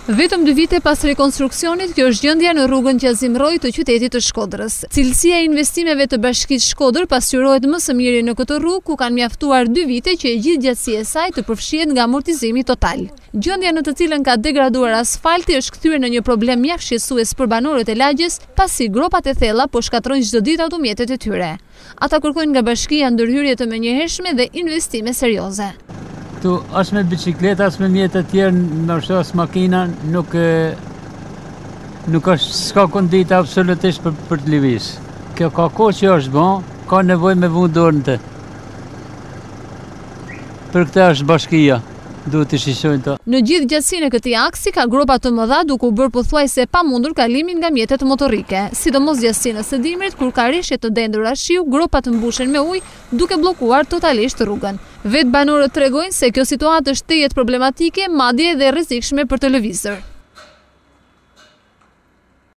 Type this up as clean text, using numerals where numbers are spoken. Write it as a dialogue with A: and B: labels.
A: Vetëm 2 vite pas rekonstruksionit, kjo është gjendja në rrugën Qazim Roj të qytetit të Shkodrës. Cilësia e investimeve të Bashkisë Shkodër pasqyrohet më së miri në këtë rrugë, ku kanë mjaftuar 2 vite që e gjithë gjatësia e saj të përfshihet nga amortizimi total. Gjendja në të cilën ka degraduar asfalti është kthyer në një problem mjaft shqetësues për banorët e lagjes, pasi gropat e thella po shkatrojnë çdo ditë automjetet e tyre. Ata kërkojnë nga bashkia ndërhyrje të menjëhershme dhe investime serioze.
B: Tu as me bicikleta, as me mjetë të tjerë, ndoshta as makina, nuk s'ka kondita absolutisht për të lëviz. Kjo ka kohë që është bon, ka nevojë me vënë dorën të. Për këtë është bashkia, duhet të shqetësojnë to.
A: Në gjithë gjatësinë e këtij aksi ka gropa të mëdha, duke u bërë pothuajse e pamundur kalimin nga mjetet motorike, sidomos gjatësinë së dimrit kur ka rreshje të dendura shiu, gropat mbushen me ujë, duke bllokuar totalisht rrugën. Vetë banorët tregojnë se kjo situatë është tejet problematike, madje edhe rrezikshme për të lëvizur.